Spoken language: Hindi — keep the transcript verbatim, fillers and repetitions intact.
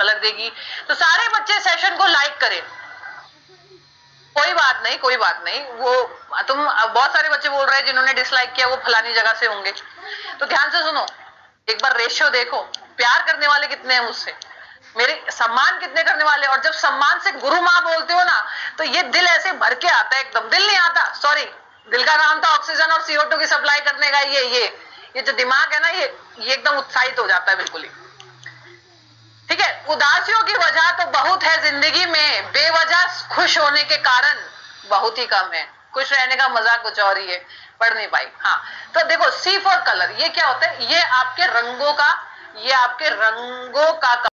कलर देगी। तो सारे बच्चे सेशन को लाइक करें। कोई बात नहीं, कोई बात नहीं, वो तुम बहुत सारे बच्चे बोल रहे हैं जिन्होंने डिसलाइक किया वो फलानी जगह से होंगे, तो ध्यान से सुनो, एक बार रेशियो देखो, प्यार करने वाले कितने हैं मुझसे, मेरे सम्मान कितने करने वाले। और जब सम्मान से गुरु माँ बोलते हो ना, तो ये दिल ऐसे भर के आता है, एकदम दिल नहीं आता, सॉरी, दिल का काम था ऑक्सीजन और सीओ टू की सप्लाई करने का। ये ये ये जो दिमाग है ना, ये ये एकदम उत्साहित हो जाता है बिल्कुल ही। ठीक है, उदासियों की वजह तो बहुत है जिंदगी में, बेवजह खुश होने के कारण बहुत ही कम है। खुश रहने का मजा कुछ और ही है, पढ़ नहीं पाई। हाँ, तो देखो सी फॉर कलर, ये क्या होता है, ये आपके रंगों का, ये आपके रंगों का